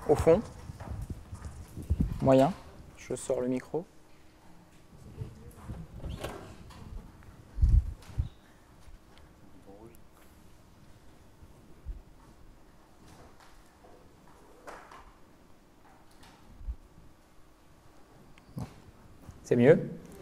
au fond. Moyen. Je sors le micro. C'est mieux.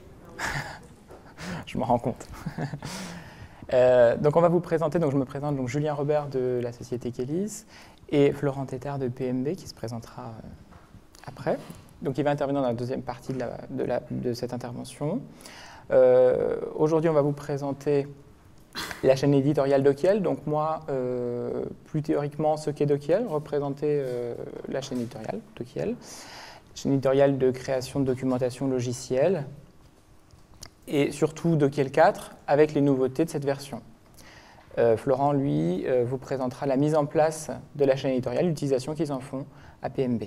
Je m'en rends compte. Donc on va vous présenter, donc je me présente, donc Julien Robert de la société Kélis et Florent Tétard de PMB qui se présentera après. Donc il va intervenir dans la deuxième partie de cette intervention. Aujourd'hui on va vous présenter la chaîne éditoriale Dokiel. Donc moi, plus théoriquement, ce qu'est Dokiel, représenter la chaîne éditoriale Dokiel. Chaîne éditoriale de création de documentation logicielle, et surtout Dokiel 4 avec les nouveautés de cette version. Florent, lui, vous présentera la mise en place de la chaîne éditoriale, l'utilisation qu'ils en font à PMB.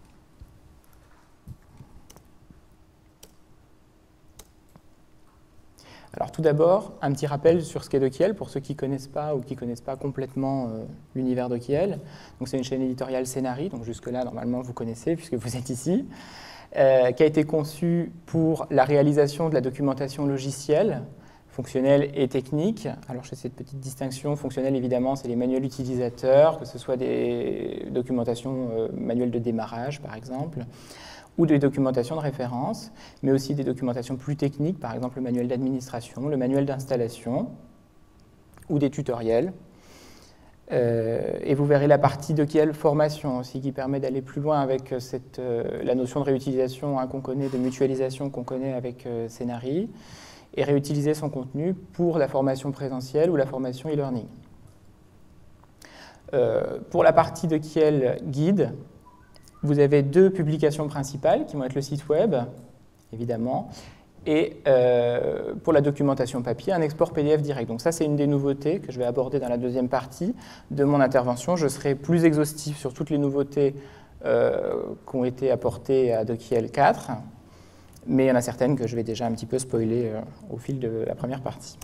Alors tout d'abord, un petit rappel sur ce qu'est Dokiel pour ceux qui ne connaissent pas ou qui ne connaissent pas complètement l'univers Dokiel. Donc c'est une chaîne éditoriale Scénarii, donc jusque-là normalement vous connaissez puisque vous êtes ici, qui a été conçue pour la réalisation de la documentation logicielle, fonctionnelle et technique. Alors je fais cette petite distinction, fonctionnelle évidemment c'est les manuels utilisateurs, que ce soit des documentations manuels de démarrage par exemple, ou des documentations de référence, mais aussi des documentations plus techniques, par exemple le manuel d'administration, le manuel d'installation, ou des tutoriels. Et vous verrez la partie Dokiel formation aussi, qui permet d'aller plus loin avec la notion de réutilisation qu'on connaît, de mutualisation qu'on connaît avec Scénarii, et réutiliser son contenu pour la formation présentielle ou la formation e-learning. Pour la partie Dokiel guide, vous avez deux publications principales qui vont être le site web, évidemment, et pour la documentation papier, un export PDF direct. Donc ça, c'est une des nouveautés que je vais aborder dans la deuxième partie de mon intervention. Je serai plus exhaustif sur toutes les nouveautés qui ont été apportées à Dokiel 4, mais il y en a certaines que je vais déjà un petit peu spoiler au fil de la première partie.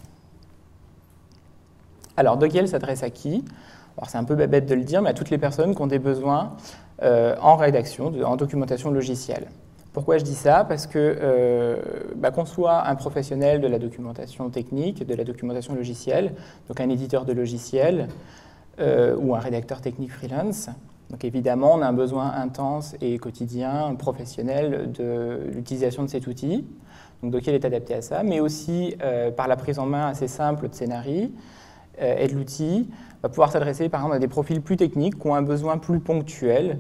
Alors, Dokiel s'adresse à qui? Alors, c'est un peu bête de le dire, mais à toutes les personnes qui ont des besoins en rédaction, en documentation logicielle. Pourquoi je dis ça? Parce que qu'on soit un professionnel de la documentation technique, de la documentation logicielle, donc un éditeur de logiciels ou un rédacteur technique freelance, donc évidemment on a un besoin intense et quotidien, professionnel de l'utilisation de cet outil. Donc Dokiel est adapté à ça, mais aussi par la prise en main assez simple de Scénarii et de l'outil, va pouvoir s'adresser par exemple à des profils plus techniques qui ont un besoin plus ponctuel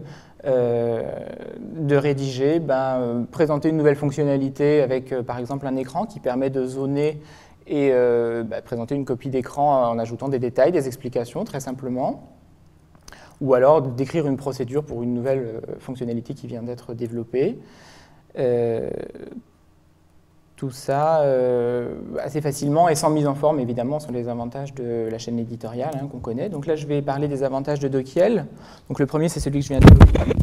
de rédiger, présenter une nouvelle fonctionnalité avec par exemple un écran qui permet de zoner et présenter une copie d'écran en ajoutant des détails, des explications très simplement, ou alors d'écrire une procédure pour une nouvelle fonctionnalité qui vient d'être développée. Tout ça assez facilement et sans mise en forme, évidemment, sont les avantages de la chaîne éditoriale qu'on connaît. Donc là, je vais parler des avantages de Dokiel. Donc le premier, c'est celui que je viens de...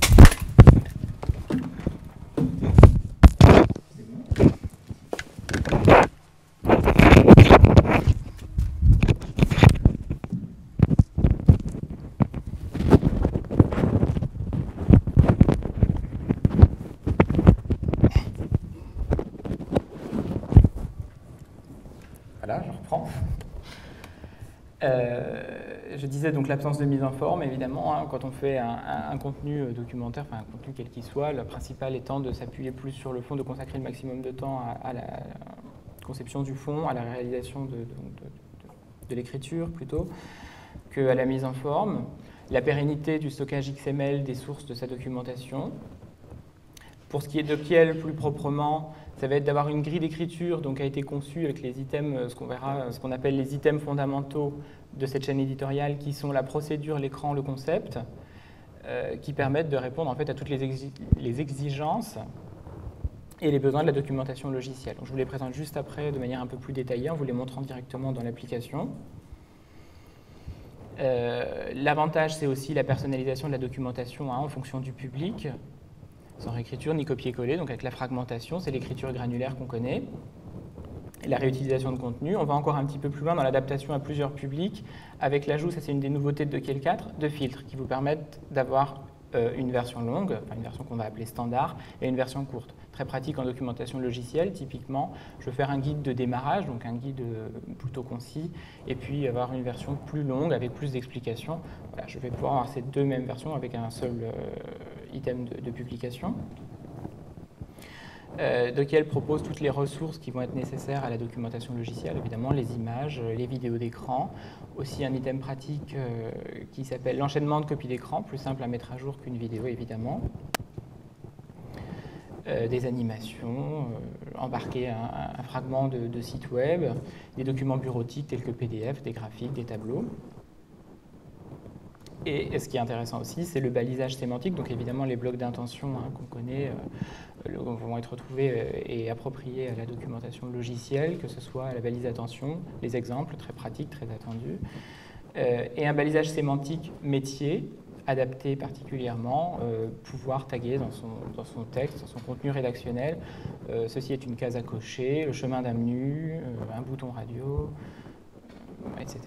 Voilà, je reprends. Je disais donc l'absence de mise en forme, évidemment, quand on fait un contenu documentaire, enfin un contenu quel qu'il soit, le principal étant de s'appuyer plus sur le fond, de consacrer le maximum de temps à la conception du fond, à la réalisation de l'écriture plutôt, qu'à la mise en forme. La pérennité du stockage XML des sources de sa documentation. Pour ce qui est de Dokiel plus proprement, ça va être d'avoir une grille d'écriture qui a été conçue avec les items, ce qu'on appelle les items fondamentaux de cette chaîne éditoriale, qui sont la procédure, l'écran, le concept, qui permettent de répondre en fait à toutes les exigences et les besoins de la documentation logicielle. Donc, je vous les présente juste après de manière un peu plus détaillée en vous les montrant directement dans l'application. L'avantage, c'est aussi la personnalisation de la documentation en fonction du public, sans réécriture ni copier-coller, donc avec la fragmentation, c'est l'écriture granulaire qu'on connaît. Et la réutilisation de contenu, on va encore un petit peu plus loin dans l'adaptation à plusieurs publics, avec l'ajout, ça c'est une des nouveautés de Dokiel 4, de filtres qui vous permettent d'avoir une version longue, enfin une version qu'on va appeler standard, et une version courte. Très pratique en documentation logicielle, typiquement, je veux faire un guide de démarrage, donc un guide plutôt concis, et puis avoir une version plus longue avec plus d'explications. Voilà, je vais pouvoir avoir ces deux mêmes versions avec un seul item de publication. Dockiel propose toutes les ressources qui vont être nécessaires à la documentation logicielle, évidemment les images, les vidéos d'écran, aussi un item pratique qui s'appelle l'enchaînement de copies d'écran, plus simple à mettre à jour qu'une vidéo évidemment, des animations, embarquer un fragment de site web, des documents bureautiques tels que PDF, des graphiques, des tableaux. Et ce qui est intéressant aussi, c'est le balisage sémantique. Donc évidemment, les blocs d'intention qu'on connaît vont être retrouvés et appropriés à la documentation logicielle, que ce soit à la balise attention, les exemples très pratiques, très attendus, et un balisage sémantique métier, adapté particulièrement, pouvoir taguer dans son texte, dans son contenu rédactionnel. Ceci est une case à cocher, le chemin d'un menu, un bouton radio, etc.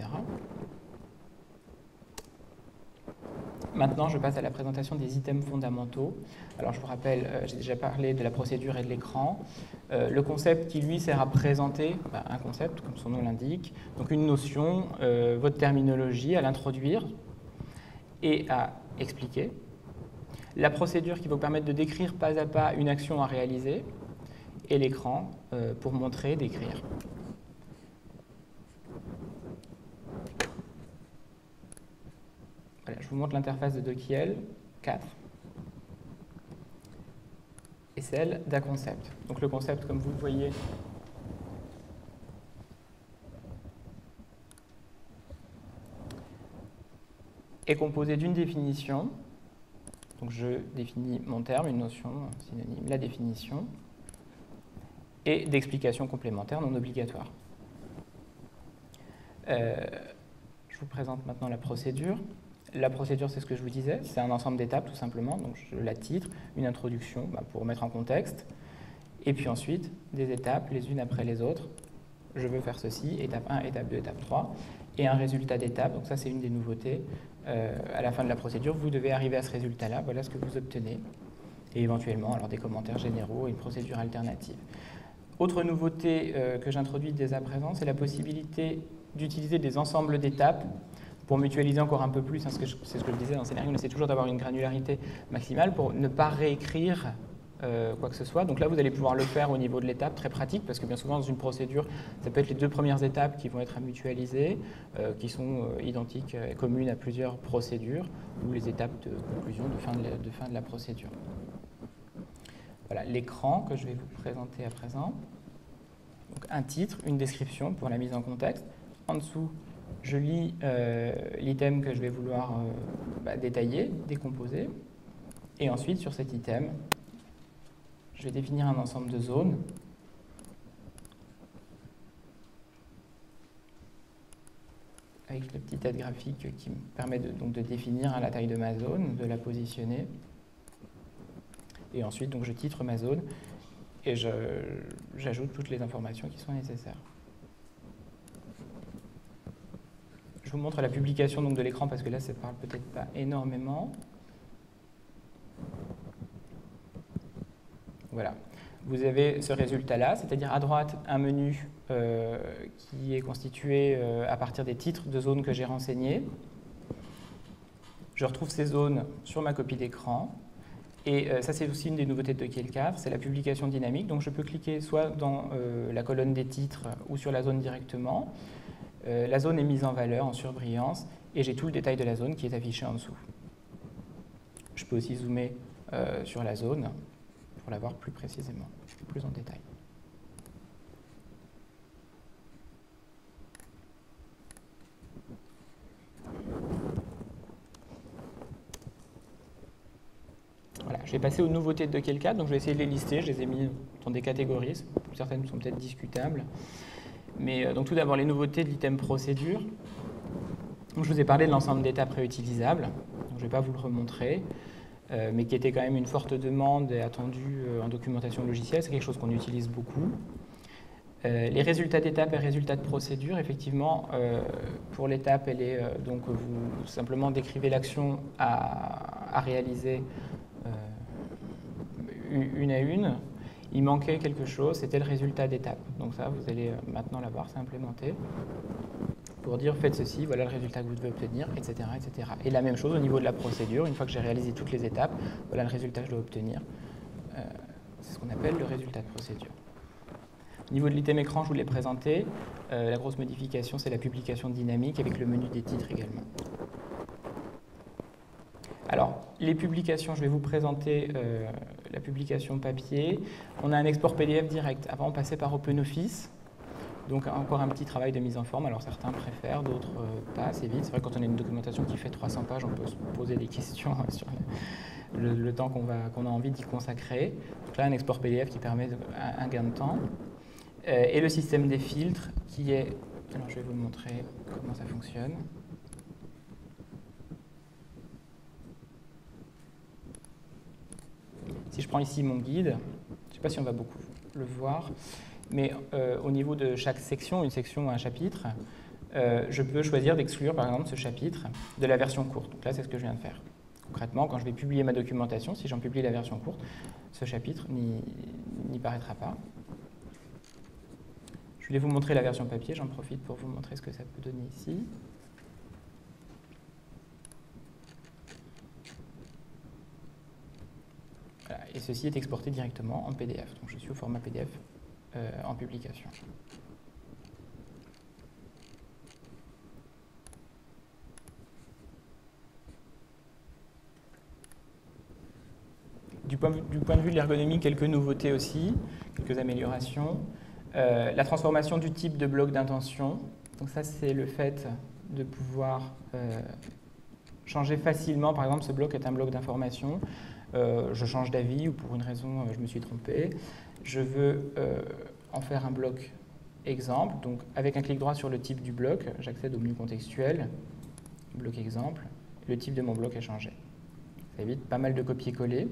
Maintenant, je passe à la présentation des items fondamentaux. Alors, je vous rappelle, j'ai déjà parlé de la procédure et de l'écran. Le concept qui, lui, sert à présenter un concept, comme son nom l'indique, donc une notion, votre terminologie, à l'introduire et à expliquer. La procédure qui va vous permettre de décrire pas à pas une action à réaliser, et l'écran pour montrer, décrire. Voilà, je vous montre l'interface de Dockiel 4 et celle d'un concept. Donc le concept, comme vous le voyez, est composé d'une définition. Donc je définis mon terme, une notion, un synonyme, la définition, et d'explications complémentaires non obligatoires. Je vous présente maintenant la procédure. La procédure, c'est ce que je vous disais, c'est un ensemble d'étapes tout simplement. Donc je la titre, une introduction pour mettre en contexte, et puis ensuite des étapes les unes après les autres. Je veux faire ceci, étape 1, étape 2, étape 3, et un résultat d'étape. Donc ça, c'est une des nouveautés. À la fin de la procédure, vous devez arriver à ce résultat-là, voilà ce que vous obtenez, et éventuellement alors des commentaires généraux et une procédure alternative. Autre nouveauté que j'introduis dès à présent, c'est la possibilité d'utiliser des ensembles d'étapes pour mutualiser encore un peu plus, c'est ce que je disais dans le scénario, on essaie toujours d'avoir une granularité maximale pour ne pas réécrire quoi que ce soit. Donc là, vous allez pouvoir le faire au niveau de l'étape, très pratique, parce que bien souvent, dans une procédure, ça peut être les deux premières étapes qui vont être à mutualiser, qui sont identiques et communes à plusieurs procédures, ou les étapes de conclusion, de fin de la procédure. Voilà l'écran que je vais vous présenter à présent. Donc, un titre, une description pour la mise en contexte. En dessous, je lis l'item que je vais vouloir détailler, décomposer. Et ensuite, sur cet item, je vais définir un ensemble de zones. Avec le petit aide graphique qui me permet de définir la taille de ma zone, de la positionner. Et ensuite, donc, je titre ma zone et j'ajoute toutes les informations qui sont nécessaires. Je vous montre la publication donc, de l'écran parce que là, ça ne parle peut-être pas énormément. Voilà. Vous avez ce résultat-là, c'est-à-dire à droite, un menu qui est constitué à partir des titres de zones que j'ai renseignées. Je retrouve ces zones sur ma copie d'écran. Et ça, c'est aussi une des nouveautés de Dockiel 4, c'est la publication dynamique. Donc, je peux cliquer soit dans la colonne des titres ou sur la zone directement. La zone est mise en valeur, en surbrillance, et j'ai tout le détail de la zone qui est affiché en dessous. Je peux aussi zoomer sur la zone pour la voir plus précisément, plus en détail. Voilà, je vais passer aux nouveautés de Dockiel 4, donc je vais essayer de les lister, je les ai mis dans des catégories, certaines sont peut-être discutables. Mais donc tout d'abord les nouveautés de l'item procédure. Donc, je vous ai parlé de l'ensemble d'étapes réutilisables, donc je ne vais pas vous le remontrer, mais qui était quand même une forte demande et attendue en documentation logicielle, c'est quelque chose qu'on utilise beaucoup. Les résultats d'étape et résultats de procédure, effectivement, pour l'étape, elle est donc vous simplement décrivez l'action à réaliser une à une. Il manquait quelque chose, c'était le résultat d'étape. Donc ça, vous allez maintenant l'avoir, c'est implémenté pour dire faites ceci, voilà le résultat que vous devez obtenir, etc., etc. Et la même chose au niveau de la procédure, une fois que j'ai réalisé toutes les étapes, voilà le résultat que je dois obtenir. C'est ce qu'on appelle le résultat de procédure. Au niveau de l'item écran, je vous l'ai présenté. La grosse modification, c'est la publication dynamique avec le menu des titres également. Alors, les publications, je vais vous présenter la publication papier. On a un export PDF direct. Avant, on passait par OpenOffice. Donc, encore un petit travail de mise en forme. Alors, certains préfèrent, d'autres pas assez vite. C'est vrai que quand on a une documentation qui fait 300 pages, on peut se poser des questions sur le temps qu'on a envie d'y consacrer. Donc là, un export PDF qui permet un gain de temps. Et le système des filtres qui est... Alors, je vais vous montrer comment ça fonctionne. Si je prends ici mon guide, je ne sais pas si on va beaucoup le voir, mais au niveau de chaque section, une section ou un chapitre, je peux choisir d'exclure par exemple ce chapitre de la version courte. Donc là, c'est ce que je viens de faire. Concrètement, quand je vais publier ma documentation, si j'en publie la version courte, ce chapitre n'y paraîtra pas. Je voulais vous montrer la version papier, j'en profite pour vous montrer ce que ça peut donner ici. Voilà, et ceci est exporté directement en PDF. Donc je suis au format PDF en publication. Du point de vue de l'ergonomie, quelques nouveautés aussi, quelques améliorations. La transformation du type de bloc d'intention. Donc ça, c'est le fait de pouvoir changer facilement. Par exemple, ce bloc est un bloc d'information. Je change d'avis ou pour une raison, je me suis trompé. Je veux en faire un bloc exemple. Donc, avec un clic droit sur le type du bloc, j'accède au menu contextuel, bloc exemple. Le type de mon bloc a changé. Ça évite pas mal de copier-coller.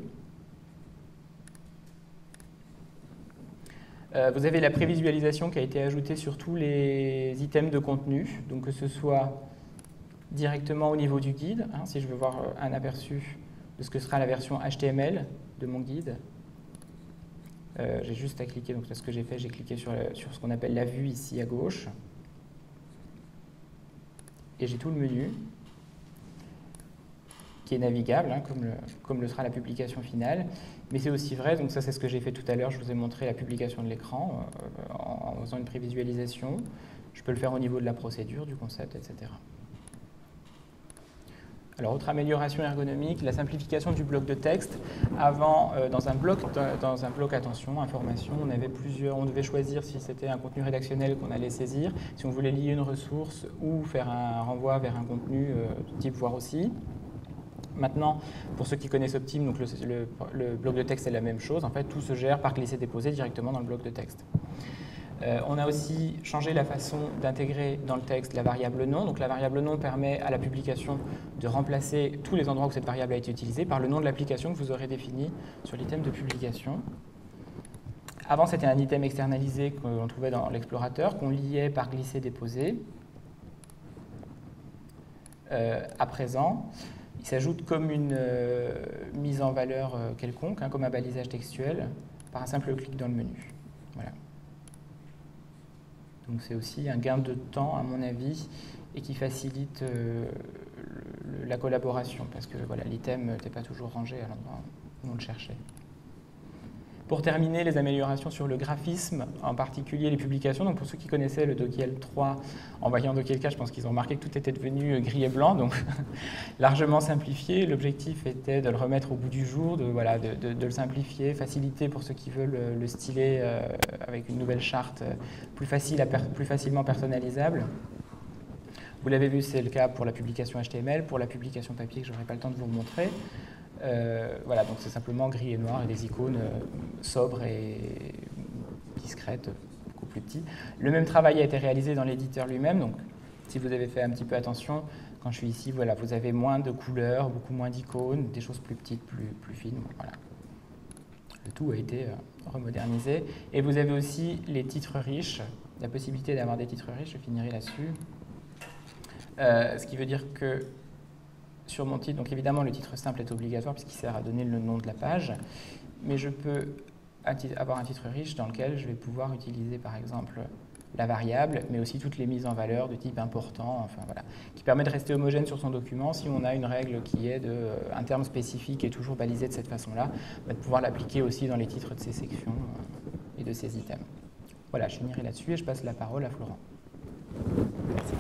Vous avez la prévisualisation qui a été ajoutée sur tous les items de contenu, donc que ce soit directement au niveau du guide, hein, si je veux voir un aperçu de ce que sera la version HTML de mon guide. J'ai juste à cliquer, donc c'est ce que j'ai fait, j'ai cliqué sur ce qu'on appelle la vue ici à gauche, et j'ai tout le menu qui est navigable, hein, comme le sera la publication finale. Mais c'est aussi vrai, donc ça c'est ce que j'ai fait tout à l'heure, je vous ai montré la publication de l'écran en faisant une prévisualisation. Je peux le faire au niveau de la procédure, du concept, etc. Alors, autre amélioration ergonomique, la simplification du bloc de texte. Avant, dans un bloc, attention, information, on devait choisir si c'était un contenu rédactionnel qu'on allait saisir, si on voulait lier une ressource ou faire un renvoi vers un contenu type voir aussi. Maintenant, pour ceux qui connaissent Optime, donc le bloc de texte est la même chose. En fait, tout se gère par glisser-déposer directement dans le bloc de texte. On a aussi changé la façon d'intégrer dans le texte la variable nom. Donc la variable nom permet à la publication de remplacer tous les endroits où cette variable a été utilisée par le nom de l'application que vous aurez défini sur l'item de publication. Avant, c'était un item externalisé qu'on trouvait dans l'explorateur, qu'on liait par glisser-déposer. À présent, il s'ajoute comme une mise en valeur quelconque, hein, comme un balisage textuel, par un simple clic dans le menu. Voilà. Donc c'est aussi un gain de temps, à mon avis, et qui facilite la collaboration, parce que voilà, l'item n'était pas toujours rangé à l'endroit où on le cherchait. Pour terminer, les améliorations sur le graphisme, en particulier les publications. Donc pour ceux qui connaissaient le Dockiel 3, en voyant Dockiel 4, je pense qu'ils ont remarqué que tout était devenu gris et blanc, donc largement simplifié. L'objectif était de le remettre au bout du jour, de le simplifier, faciliter pour ceux qui veulent le styler avec une nouvelle charte plus facilement personnalisable. Vous l'avez vu, c'est le cas pour la publication HTML, pour la publication papier que je n'aurai pas le temps de vous montrer. Voilà, donc c'est simplement gris et noir et des icônes sobres et discrètes, beaucoup plus petites. Le même travail a été réalisé dans l'éditeur lui-même, donc si vous avez fait un petit peu attention, quand je suis ici, voilà, vous avez moins de couleurs, beaucoup moins d'icônes, des choses plus petites, plus fines. Voilà. tout a été remodernisé. Et vous avez aussi les titres riches, la possibilité d'avoir des titres riches, je finirai là-dessus. Ce qui veut dire que sur mon titre, donc évidemment le titre simple est obligatoire puisqu'il sert à donner le nom de la page, mais je peux avoir un titre riche dans lequel je vais pouvoir utiliser par exemple la variable, mais aussi toutes les mises en valeur de type important, enfin voilà, qui permet de rester homogène sur son document. Si on a une règle qui est un terme spécifique et toujours balisé de cette façon-là, de pouvoir l'appliquer aussi dans les titres de ces sections et de ces items. Voilà, je finirai là-dessus et je passe la parole à Florent. Merci.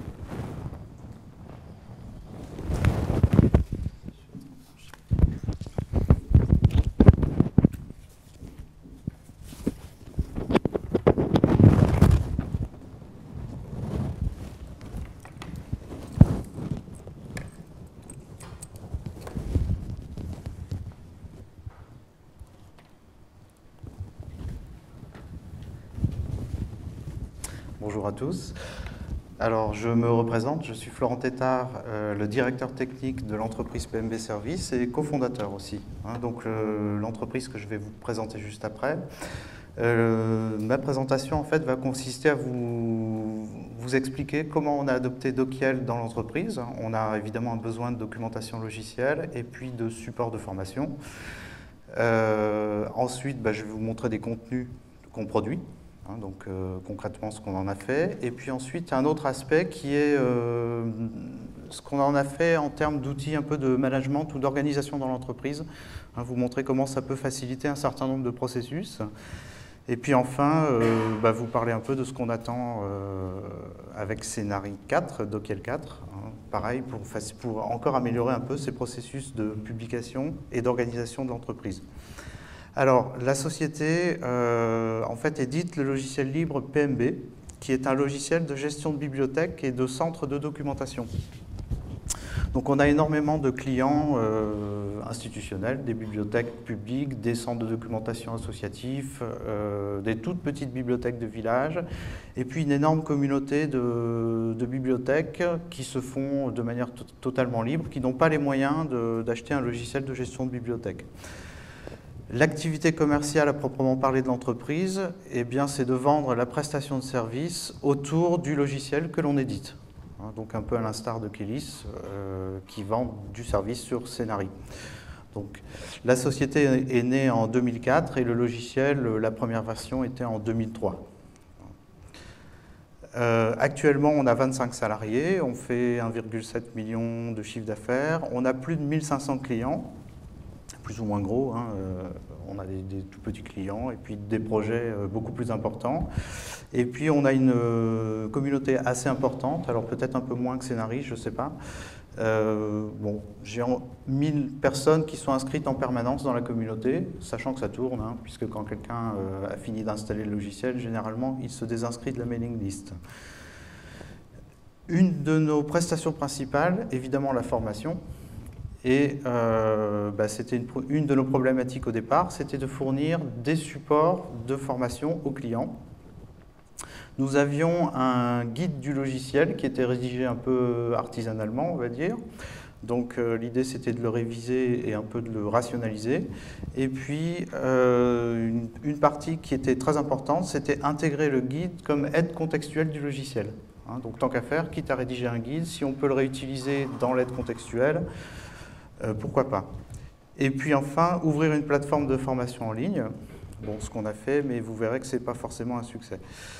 Bonjour à tous. Alors, je me représente, je suis Florent Tétard, le directeur technique de l'entreprise PMB Service et cofondateur aussi. Donc, l'entreprise que je vais vous présenter juste après. Ma présentation, en fait, va consister à vous expliquer comment on a adopté Dokiel dans l'entreprise. On a évidemment un besoin de documentation logicielle et puis de support de formation. Ensuite, je vais vous montrer des contenus qu'on produit. Donc concrètement ce qu'on en a fait. Et puis ensuite un autre aspect qui est ce qu'on en a fait en termes d'outils un peu de management ou d'organisation dans l'entreprise. Vous montrer comment ça peut faciliter un certain nombre de processus. Et puis enfin, vous parler un peu de ce qu'on attend avec Scénarii 4, Dokiel 4. Pareil, pour encore améliorer un peu ces processus de publication et d'organisation de l'entreprise. Alors, la société, en fait, édite le logiciel libre PMB, qui est un logiciel de gestion de bibliothèque et de centre de documentation. Donc, on a énormément de clients institutionnels, des bibliothèques publiques, des centres de documentation associatifs, des toutes petites bibliothèques de village, et puis une énorme communauté de bibliothèques qui se font de manière totalement libre, qui n'ont pas les moyens d'acheter un logiciel de gestion de bibliothèque. L'activité commerciale à proprement parler de l'entreprise, c'est de vendre la prestation de service autour du logiciel que l'on édite. Donc un peu à l'instar de Kelis, qui vend du service sur Scénarii. Donc la société est née en 2004 et le logiciel, la première version, était en 2003. Actuellement, on a 25 salariés, on fait 1,7 million de chiffre d'affaires, on a plus de 1500 clients, plus ou moins gros, on a des tout petits clients et puis des projets beaucoup plus importants. Et puis on a une communauté assez importante, alors peut-être un peu moins que Scénarii, je ne sais pas. J'ai 1000 personnes qui sont inscrites en permanence dans la communauté, sachant que ça tourne, puisque quand quelqu'un a fini d'installer le logiciel, généralement il se désinscrit de la mailing list. Une de nos prestations principales, évidemment la formation. Et c'était une de nos problématiques au départ, c'était de fournir des supports de formation aux clients. Nous avions un guide du logiciel qui était rédigé un peu artisanalement, on va dire. Donc l'idée c'était de le réviser et un peu de le rationaliser. Et puis une partie qui était très importante, c'était intégrer le guide comme aide contextuelle du logiciel. Donc tant qu'à faire, quitte à rédiger un guide, si on peut le réutiliser dans l'aide contextuelle, pourquoi pas. Et puis enfin, ouvrir une plateforme de formation en ligne. Bon, ce qu'on a fait, mais vous verrez que ce n'est pas forcément un succès.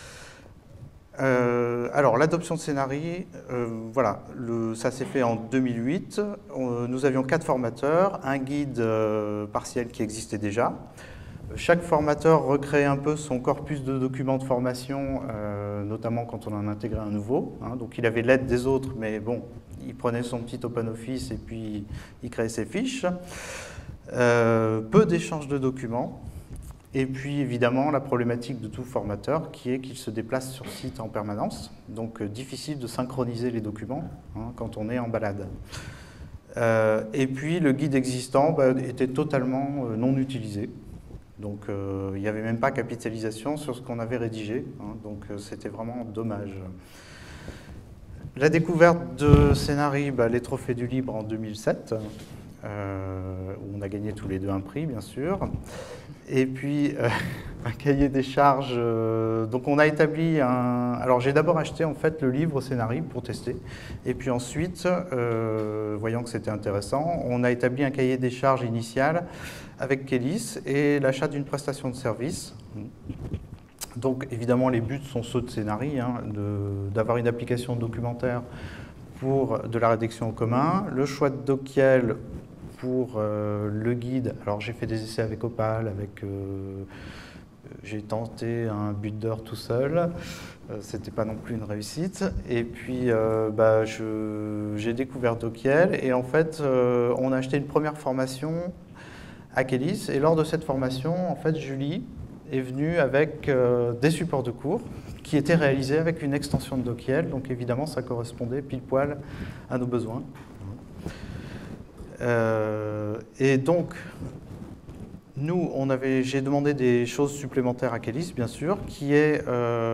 Alors, l'adoption de Scénarii, voilà, ça s'est fait en 2008. Nous avions 4 formateurs, un guide partiel qui existait déjà. Chaque formateur recréait un peu son corpus de documents de formation, notamment quand on en intégrait un nouveau. Donc, il avait l'aide des autres, mais bon, il prenait son petit OpenOffice et puis il créait ses fiches. Peu d'échanges de documents. Et puis évidemment la problématique de tout formateur qui est qu'il se déplace sur site en permanence, donc difficile de synchroniser les documents quand on est en balade. Et puis le guide existant était totalement non utilisé, donc il n'y avait même pas capitalisation sur ce qu'on avait rédigé, donc c'était vraiment dommage. La découverte de Scénarii, les trophées du libre en 2007. où on a gagné tous les deux un prix, bien sûr. Et puis, un cahier des charges. Donc, on a établi un... Alors, j'ai d'abord acheté, en fait, le livre Scénarii pour tester. Et puis ensuite, voyant que c'était intéressant, on a établi un cahier des charges initial avec Kélis et l'achat d'une prestation de service. Donc, évidemment, les buts sont ceux de Scénarii, hein, d'avoir une application documentaire pour de la rédaction en commun, le choix de Dokiel pour le guide. Alors j'ai fait des essais avec Opal, j'ai tenté un builder tout seul, c'était pas non plus une réussite. Et puis j'ai découvert Dokiel et en fait on a acheté une première formation à Kélis et lors de cette formation, en fait Julie est venue avec des supports de cours qui étaient réalisés avec une extension de Dokiel, donc évidemment ça correspondait pile poil à nos besoins. Et donc, j'ai demandé des choses supplémentaires à Kélis, bien sûr, qui est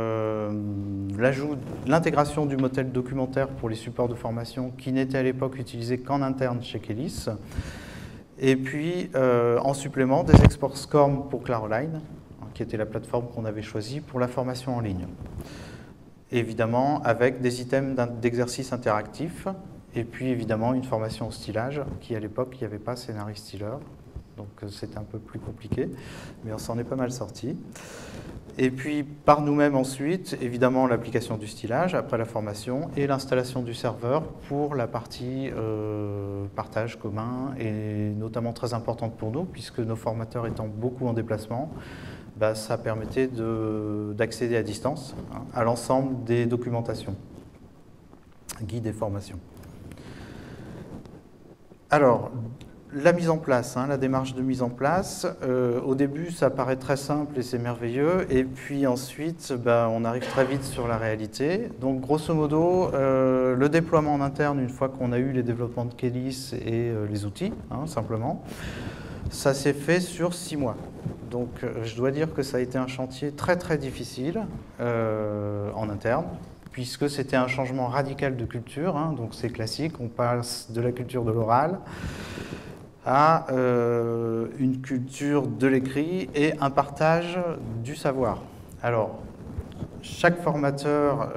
l'intégration du modèle documentaire pour les supports de formation qui n'était à l'époque utilisé qu'en interne chez Kélis. Et puis, en supplément, des exports SCORM pour Claroline, qui était la plateforme qu'on avait choisie pour la formation en ligne. Évidemment, avec des items d'exercices interactifs, et puis évidemment une formation au stylage, qui à l'époque, il n'y avait pas Scénarii Styler, donc c'était un peu plus compliqué, mais on s'en est pas mal sorti. Et puis par nous-mêmes ensuite, évidemment l'application du stylage après la formation, et l'installation du serveur pour la partie partage commun, et notamment très importante pour nous, puisque nos formateurs étant beaucoup en déplacement, ça permettait d'accéder à distance à l'ensemble des documentations, guides et formations. Alors, la mise en place, la démarche de mise en place, au début ça paraît très simple et c'est merveilleux, et puis ensuite on arrive très vite sur la réalité. Donc grosso modo, le déploiement en interne, une fois qu'on a eu les développements de Kélis et les outils, simplement, ça s'est fait sur 6 mois. Donc je dois dire que ça a été un chantier très très difficile en interne, puisque c'était un changement radical de culture, donc c'est classique, on passe de la culture de l'oral à une culture de l'écrit et un partage du savoir. Alors, chaque formateur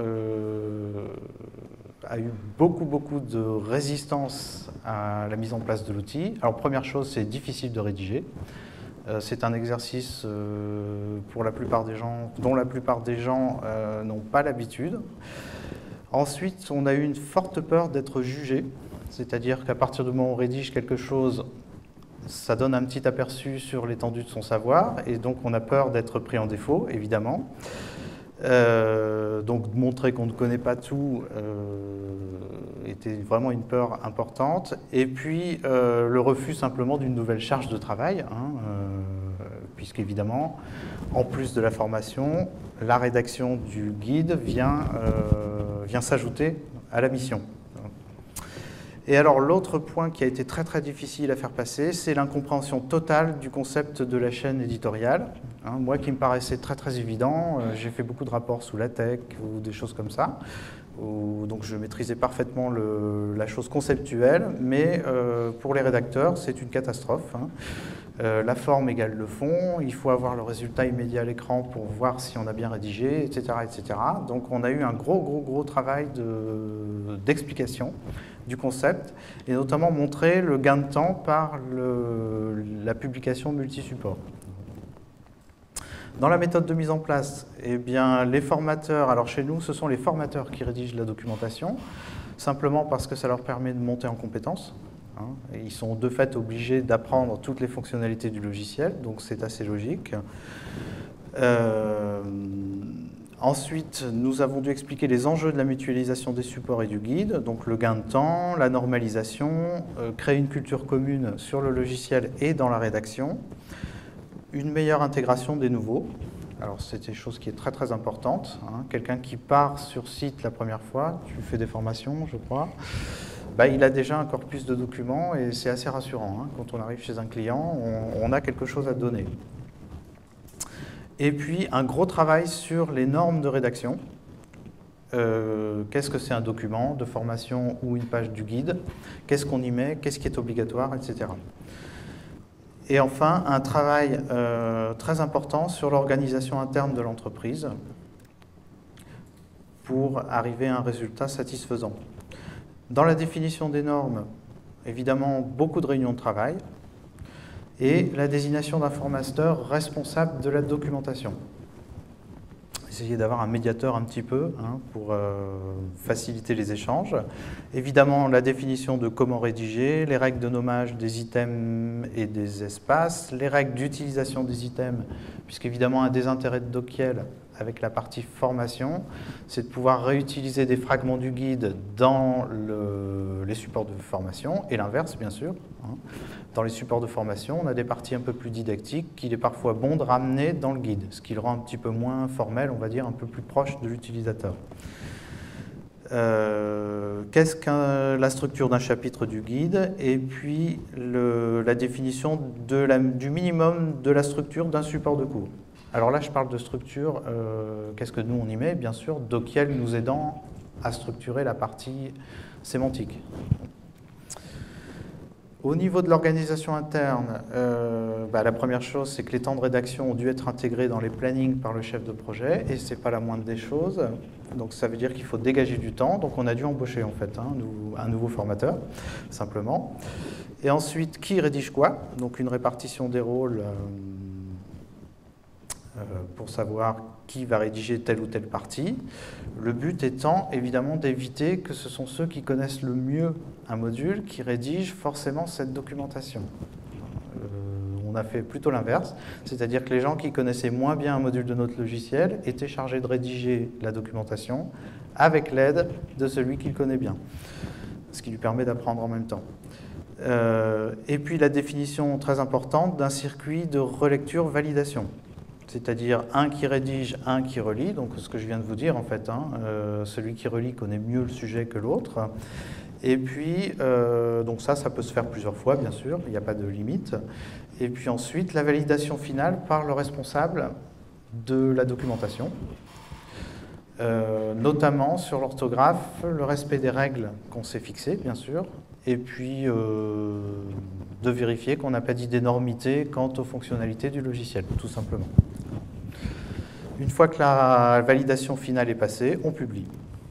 a eu beaucoup de résistance à la mise en place de l'outil. Alors, première chose, c'est difficile de rédiger. C'est un exercice pour la plupart des gens, dont la plupart des gens n'ont pas l'habitude. Ensuite, on a eu une forte peur d'être jugé, c'est-à-dire qu'à partir du moment où on rédige quelque chose, ça donne un petit aperçu sur l'étendue de son savoir, et donc on a peur d'être pris en défaut, évidemment. Donc montrer qu'on ne connaît pas tout était vraiment une peur importante. Et puis le refus simplement d'une nouvelle charge de travail, puisqu'évidemment, en plus de la formation, la rédaction du guide vient s'ajouter à la mission. Et alors l'autre point qui a été très très difficile à faire passer, c'est l'incompréhension totale du concept de la chaîne éditoriale. Moi qui me paraissait très très évident, j'ai fait beaucoup de rapports sous LaTeX ou des choses comme ça, donc je maîtrisais parfaitement la chose conceptuelle, mais pour les rédacteurs c'est une catastrophe. La forme égale le fond, il faut avoir le résultat immédiat à l'écran pour voir si on a bien rédigé, etc., etc. Donc on a eu un gros travail d'explication du concept, et notamment montrer le gain de temps par la publication multi-support. Dans la méthode de mise en place, eh bien, les formateurs, alors chez nous, ce sont les formateurs qui rédigent la documentation, simplement parce que ça leur permet de monter en compétences. Ils sont de fait obligés d'apprendre toutes les fonctionnalités du logiciel, donc c'est assez logique. Ensuite, nous avons dû expliquer les enjeux de la mutualisation des supports et du guide, donc le gain de temps, la normalisation, créer une culture commune sur le logiciel et dans la rédaction, une meilleure intégration des nouveaux. Alors c'est une chose qui est très très importante. Quelqu'un qui part sur site la première fois, tu fais des formations, je crois, il a déjà un corpus de documents et c'est assez rassurant. Quand on arrive chez un client, on a quelque chose à donner. Et puis un gros travail sur les normes de rédaction, qu'est-ce que c'est un document de formation ou une page du guide, qu'est-ce qu'on y met, qu'est-ce qui est obligatoire, etc. Et enfin, un travail très important sur l'organisation interne de l'entreprise pour arriver à un résultat satisfaisant. Dans la définition des normes, évidemment, beaucoup de réunions de travail et la désignation d'un formateur responsable de la documentation. Essayer d'avoir un médiateur un petit peu pour faciliter les échanges. Évidemment, la définition de comment rédiger, les règles de nommage des items et des espaces, les règles d'utilisation des items, puisqu'évidemment, un des intérêts de Dokiel avec la partie formation, c'est de pouvoir réutiliser des fragments du guide dans les supports de formation, et l'inverse, bien sûr. Dans les supports de formation, on a des parties un peu plus didactiques qu'il est parfois bon de ramener dans le guide, ce qui le rend un petit peu moins formel, on va dire, un peu plus proche de l'utilisateur. Qu'est-ce que la structure d'un chapitre du guide? Et puis la définition du minimum de la structure d'un support de cours. Alors là, je parle de structure, qu'est-ce que nous on y met? Bien sûr, Dokiel nous aidant à structurer la partie sémantique. Au niveau de l'organisation interne, la première chose, c'est que les temps de rédaction ont dû être intégrés dans les plannings par le chef de projet, et ce n'est pas la moindre des choses. Donc ça veut dire qu'il faut dégager du temps, donc on a dû embaucher en fait un nouveau formateur, simplement. Et ensuite, qui rédige quoi? Donc une répartition des rôles pour savoir qui va rédiger telle ou telle partie. Le but étant évidemment d'éviter que ce sont ceux qui connaissent le mieux un module qui rédigent forcément cette documentation. On a fait plutôt l'inverse, c'est-à-dire que les gens qui connaissaient moins bien un module de notre logiciel étaient chargés de rédiger la documentation avec l'aide de celui qui le connaît bien, ce qui lui permet d'apprendre en même temps. Et puis la définition très importante d'un circuit de relecture-validation. C'est-à-dire un qui rédige, un qui relit, donc ce que je viens de vous dire en fait, celui qui relit connaît mieux le sujet que l'autre. Et puis, donc ça peut se faire plusieurs fois, bien sûr, il n'y a pas de limite. Et puis ensuite, la validation finale par le responsable de la documentation, notamment sur l'orthographe, le respect des règles qu'on s'est fixées, bien sûr, et puis de vérifier qu'on n'a pas dit d'énormité quant aux fonctionnalités du logiciel, tout simplement. Une fois que la validation finale est passée, on publie.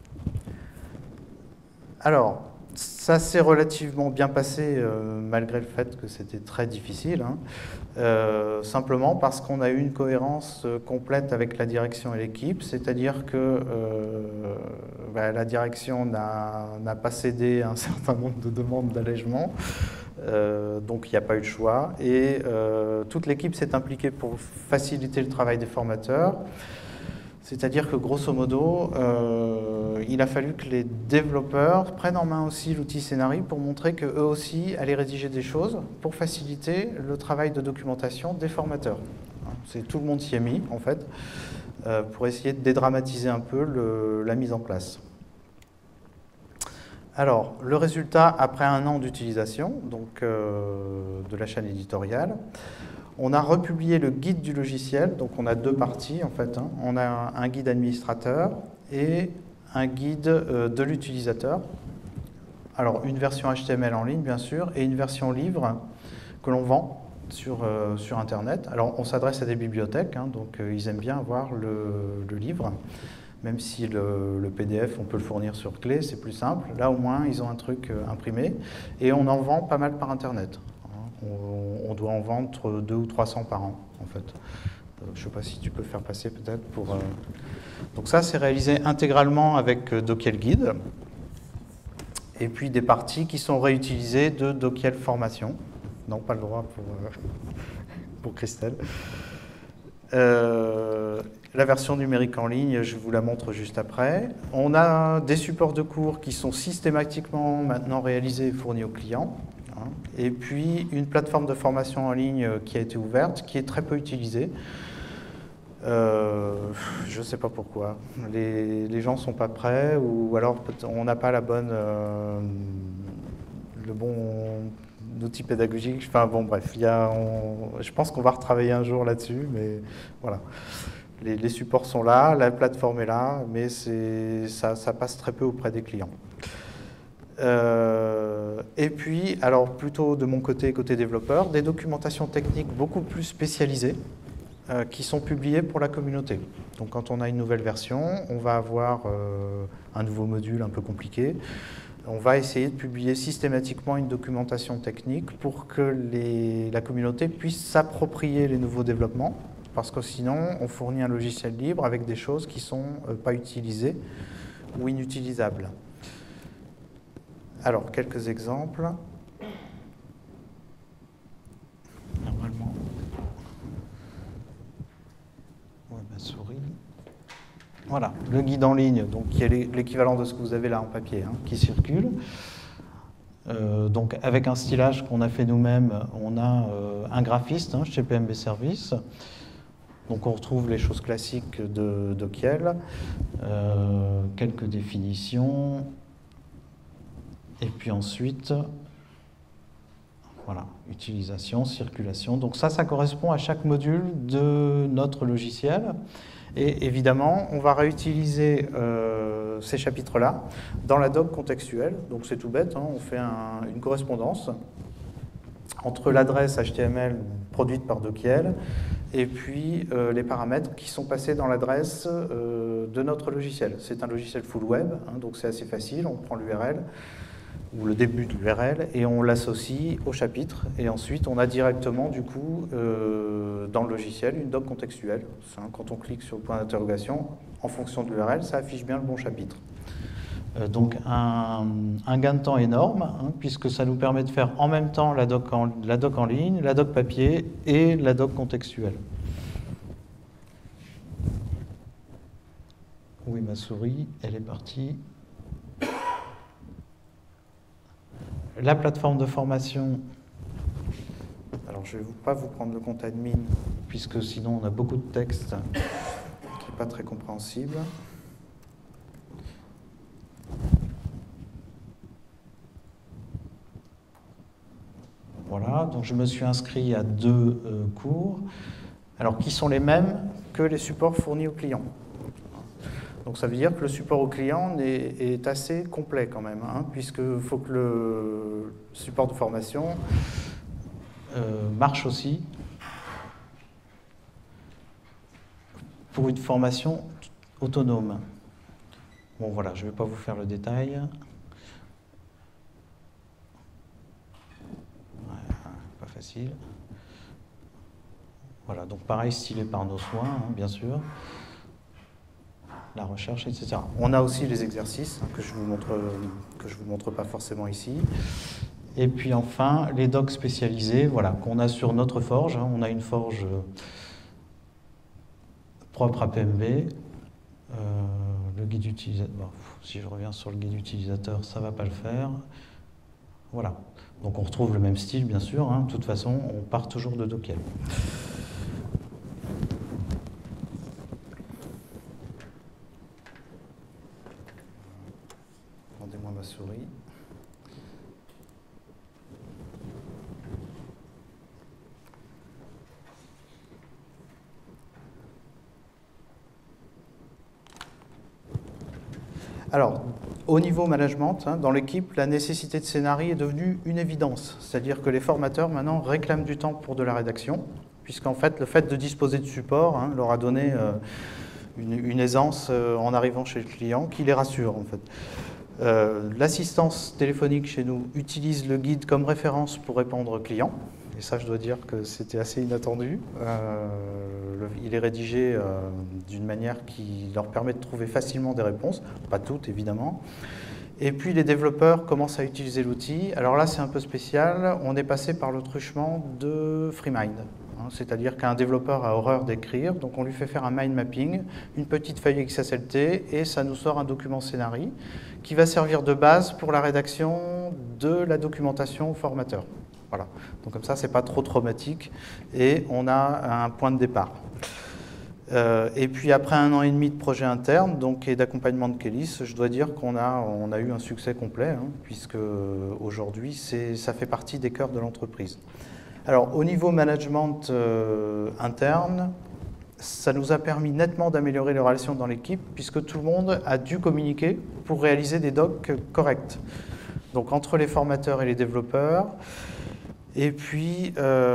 Alors, ça s'est relativement bien passé, malgré le fait que c'était très difficile, simplement parce qu'on a eu une cohérence complète avec la direction et l'équipe, c'est-à-dire que la direction n'a pas cédé à un certain nombre de demandes d'allègement, donc il n'y a pas eu de choix, et toute l'équipe s'est impliquée pour faciliter le travail des formateurs. C'est-à-dire que, grosso modo, il a fallu que les développeurs prennent en main aussi l'outil Scénarii pour montrer qu'eux aussi allaient rédiger des choses pour faciliter le travail de documentation des formateurs. Tout le monde s'y est mis, en fait, pour essayer de dédramatiser un peu la mise en place. Alors, le résultat, après un an d'utilisation, donc de la chaîne éditoriale, on a republié le guide du logiciel, donc on a deux parties en fait. On a un guide administrateur et un guide de l'utilisateur. Alors une version HTML en ligne bien sûr et une version livre que l'on vend sur Internet. Alors on s'adresse à des bibliothèques, donc ils aiment bien avoir le livre, même si le PDF on peut le fournir sur clé, c'est plus simple. Là au moins ils ont un truc imprimé et on en vend pas mal par Internet. On doit en vendre 200 ou 300 par an, en fait. Je ne sais pas si tu peux faire passer peut-être pour... Donc ça, c'est réalisé intégralement avec Dokiel Guide. Et puis des parties qui sont réutilisées de Dokiel Formation. Non, pas le droit pour Christelle. La version numérique en ligne, je vous la montre juste après. On a des supports de cours qui sont systématiquement maintenant réalisés et fournis aux clients. Et puis une plateforme de formation en ligne qui a été ouverte, qui est très peu utilisée. Je ne sais pas pourquoi. Les gens ne sont pas prêts ou alors on n'a pas le bon outil pédagogique. Enfin bon, bref, je pense qu'on va retravailler un jour là-dessus, mais voilà. Les supports sont là, la plateforme est là, mais ça passe très peu auprès des clients. Et puis, alors plutôt de mon côté développeur, des documentations techniques beaucoup plus spécialisées qui sont publiées pour la communauté. Donc quand on a une nouvelle version, on va avoir un nouveau module un peu compliqué. On va essayer de publier systématiquement une documentation technique pour que la communauté puisse s'approprier les nouveaux développements, parce que sinon on fournit un logiciel libre avec des choses qui ne sont pas utilisées ou inutilisables. Alors, quelques exemples. Normalement. Ouais, ma souris. Voilà, le guide en ligne, donc, qui est l'équivalent de ce que vous avez là en papier, hein, qui circule. Donc, avec un stylage qu'on a fait nous-mêmes, on a un graphiste chez PMB Service. Donc, on retrouve les choses classiques de Kiel, quelques définitions. Et puis ensuite, voilà, utilisation, circulation. Donc ça correspond à chaque module de notre logiciel. Et évidemment, on va réutiliser ces chapitres-là dans la doc contextuelle. Donc c'est tout bête, hein, on fait une correspondance entre l'adresse HTML produite par Dokiel et puis les paramètres qui sont passés dans l'adresse de notre logiciel. C'est un logiciel full web, hein, donc c'est assez facile, on prend l'URL, ou le début de l'URL, et on l'associe au chapitre. Et ensuite, on a directement, du coup, dans le logiciel, une doc contextuelle. Quand on clique sur le point d'interrogation, en fonction de l'URL, ça affiche bien le bon chapitre. Donc, un gain de temps énorme, hein, puisque ça nous permet de faire en même temps la doc en ligne, la doc papier et la doc contextuelle. Oui, ma souris, elle est partie. La plateforme de formation, alors je ne vais pas vous prendre le compte admin, puisque sinon on a beaucoup de texte qui n'est pas très compréhensible. Voilà, donc je me suis inscrit à 2 cours, alors qui sont les mêmes que les supports fournis aux clients. Donc ça veut dire que le support au client est assez complet quand même, hein, puisqu'il faut que le support de formation marche aussi pour une formation autonome. Bon voilà, je ne vais pas vous faire le détail. Ouais, pas facile. Voilà, donc pareil, stylé par nos soins, hein, bien sûr. La recherche, etc. On a aussi les exercices, hein, que je vous montre pas forcément ici. Et puis enfin, les docs spécialisés, voilà, qu'on a sur notre forge. Hein. On a une forge propre à PMB. Le guide utilisateur, bon, si je reviens sur le guide utilisateur, ça ne va pas le faire. Voilà. Donc on retrouve le même style, bien sûr. Hein. De toute façon, on part toujours de Dokiel. Rendez-moi ma souris. Alors, au niveau management, hein, dans l'équipe, la nécessité de scénario est devenue une évidence. C'est-à-dire que les formateurs, maintenant, réclament du temps pour de la rédaction, puisqu'en fait, le fait de disposer de support hein, leur a donné une aisance en arrivant chez le client qui les rassure, en fait. L'assistance téléphonique chez nous utilise le guide comme référence pour répondre aux clients. Et ça, je dois dire que c'était assez inattendu. Il est rédigé d'une manière qui leur permet de trouver facilement des réponses, pas toutes évidemment. Et puis les développeurs commencent à utiliser l'outil. Alors là, c'est un peu spécial. On est passé par le truchement de FreeMind. C'est-à-dire qu'un développeur a horreur d'écrire, donc on lui fait faire un mind mapping, une petite feuille XSLT, et ça nous sort un document scénario qui va servir de base pour la rédaction de la documentation au formateur. Voilà. Donc comme ça, c'est pas trop traumatique et on a un point de départ. Et puis après 1 an et demi de projet interne donc, et d'accompagnement de Kélis, je dois dire qu'on a eu un succès complet, hein, puisque aujourd'hui, ça fait partie des cœurs de l'entreprise. Alors au niveau management interne, ça nous a permis nettement d'améliorer les relations dans l'équipe, puisque tout le monde a dû communiquer pour réaliser des docs corrects. Donc entre les formateurs et les développeurs, et puis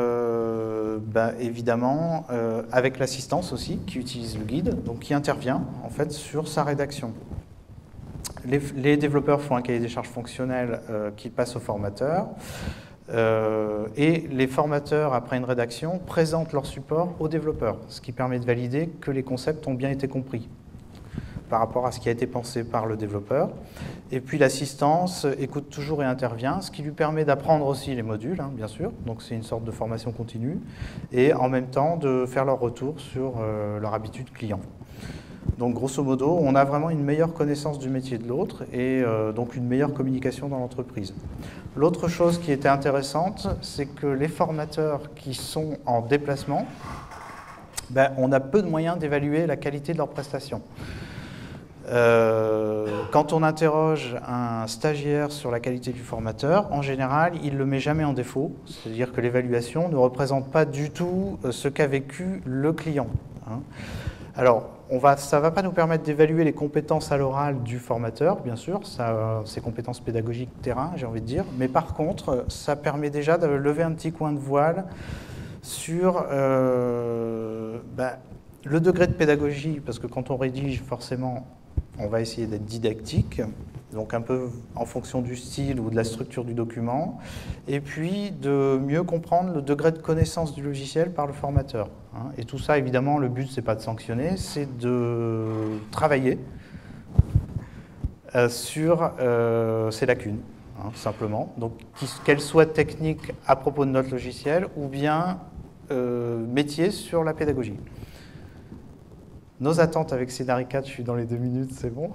évidemment avec l'assistance aussi, qui utilise le guide, donc qui intervient en fait sur sa rédaction. Les développeurs font un cahier des charges fonctionnel qui passe aux formateurs. Et les formateurs, après une rédaction, présentent leur support aux développeurs, ce qui permet de valider que les concepts ont bien été compris par rapport à ce qui a été pensé par le développeur. Et puis l'assistance écoute toujours et intervient, ce qui lui permet d'apprendre aussi les modules, hein, bien sûr, donc c'est une sorte de formation continue, et en même temps de faire leur retour sur leur habitude client. Donc grosso modo, on a vraiment une meilleure connaissance du métier de l'autre et donc une meilleure communication dans l'entreprise. L'autre chose qui était intéressante, c'est que les formateurs qui sont en déplacement, on a peu de moyens d'évaluer la qualité de leurs prestations. Quand on interroge un stagiaire sur la qualité du formateur, en général, il ne le met jamais en défaut, c'est-à-dire que l'évaluation ne représente pas du tout ce qu'a vécu le client. Hein. Alors, ça ne va pas nous permettre d'évaluer les compétences à l'oral du formateur, bien sûr, ses compétences pédagogiques terrain, j'ai envie de dire, mais par contre, ça permet déjà de lever un petit coin de voile sur le degré de pédagogie, parce que quand on rédige, forcément, on va essayer d'être didactique, donc un peu en fonction du style ou de la structure du document, et puis de mieux comprendre le degré de connaissance du logiciel par le formateur. Hein. Et tout ça, évidemment, le but, c'est pas de sanctionner, c'est de travailler sur ces lacunes, hein, simplement. Donc, qu'elles soient techniques à propos de notre logiciel ou bien métier sur la pédagogie. Nos attentes avec Scénarii 4, je suis dans les 2 minutes, c'est bon.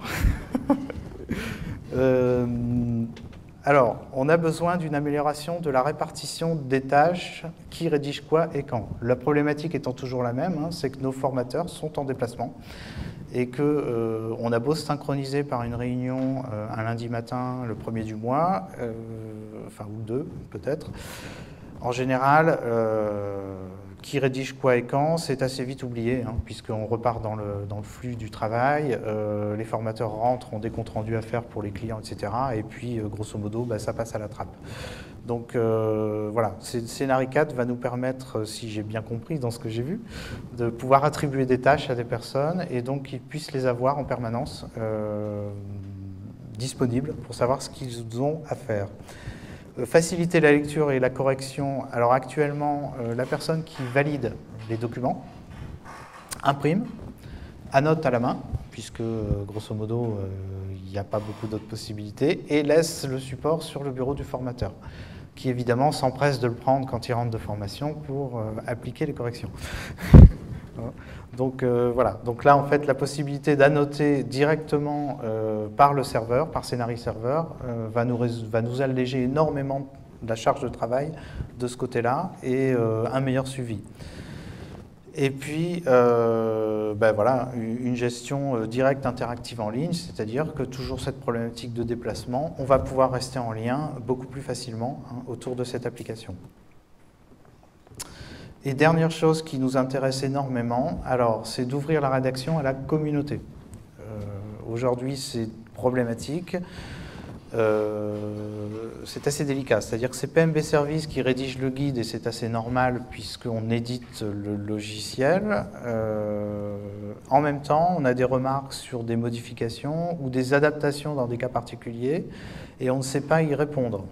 Alors, on a besoin d'une amélioration de la répartition des tâches, qui rédige quoi et quand. La problématique étant toujours la même, hein, c'est que nos formateurs sont en déplacement et qu'on a beau se synchroniser par une réunion un lundi matin, le 1er du mois, ou 2 peut-être, en général, qui rédige quoi et quand, c'est assez vite oublié, hein, puisqu'on repart dans le flux du travail, les formateurs rentrent, ont des comptes rendus à faire pour les clients, etc. Et puis, grosso modo, ça passe à la trappe. Donc voilà, Scénarii 4 va nous permettre, si j'ai bien compris dans ce que j'ai vu, de pouvoir attribuer des tâches à des personnes et donc qu'ils puissent les avoir en permanence disponibles pour savoir ce qu'ils ont à faire. Faciliter la lecture et la correction. Alors actuellement, la personne qui valide les documents imprime, annote à la main, puisque grosso modo, il n'y a pas beaucoup d'autres possibilités, et laisse le support sur le bureau du formateur, qui évidemment s'empresse de le prendre quand il rentre de formation pour appliquer les corrections. Donc voilà, donc là en fait la possibilité d'annoter directement par le serveur, par Scénarii serveur, va nous alléger énormément de la charge de travail de ce côté-là et un meilleur suivi. Et puis voilà, une gestion directe interactive en ligne, c'est-à-dire que toujours cette problématique de déplacement, on va pouvoir rester en lien beaucoup plus facilement autour de cette application. Et dernière chose qui nous intéresse énormément, alors c'est d'ouvrir la rédaction à la communauté. Aujourd'hui, c'est problématique. C'est assez délicat, c'est-à-dire que c'est PMB Service qui rédige le guide et c'est assez normal puisqu'on édite le logiciel. En même temps, on a des remarques sur des modifications ou des adaptations dans des cas particuliers et on ne sait pas y répondre.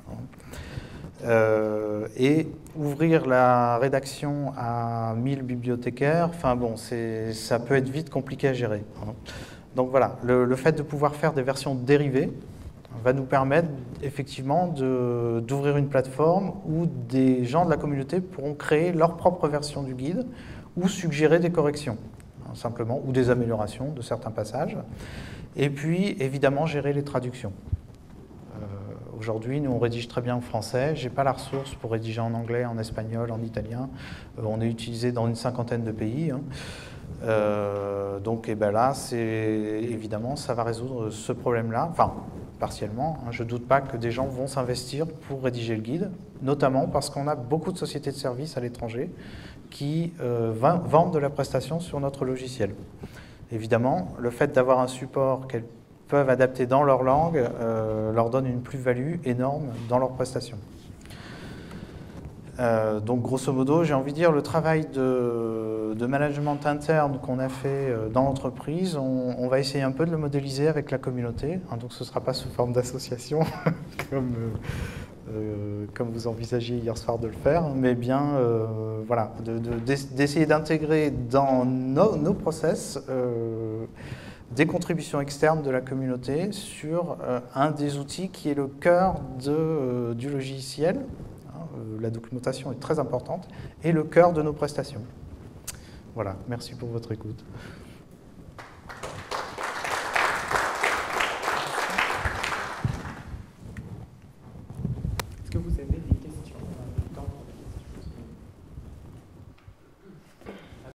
Et ouvrir la rédaction à 1000 bibliothécaires, enfin bon, ça peut être vite compliqué à gérer. Donc voilà, le fait de pouvoir faire des versions dérivées va nous permettre effectivement d'ouvrir une plateforme où des gens de la communauté pourront créer leur propre version du guide ou suggérer des corrections, simplement, ou des améliorations de certains passages. Et puis, évidemment, gérer les traductions. Aujourd'hui, nous, on rédige très bien en français. Je n'ai pas la ressource pour rédiger en anglais, en espagnol, en italien. On est utilisé dans une 50aine de pays. Donc là, évidemment, ça va résoudre ce problème-là. Enfin, partiellement. Je ne doute pas que des gens vont s'investir pour rédiger le guide, notamment parce qu'on a beaucoup de sociétés de services à l'étranger qui vendent de la prestation sur notre logiciel. Évidemment, le fait d'avoir un support qu'elles peuvent adapter dans leur langue leur donne une plus-value énorme dans leur prestation. Donc grosso modo, j'ai envie de dire, le travail de management interne qu'on a fait dans l'entreprise, on va essayer un peu de le modéliser avec la communauté. Donc ce ne sera pas sous forme d'association comme vous envisagiez hier soir de le faire, mais bien voilà, d'essayer d'intégrer dans nos process des contributions externes de la communauté sur un des outils qui est le cœur du logiciel. La documentation est très importante et le cœur de nos prestations. Voilà, merci pour votre écoute.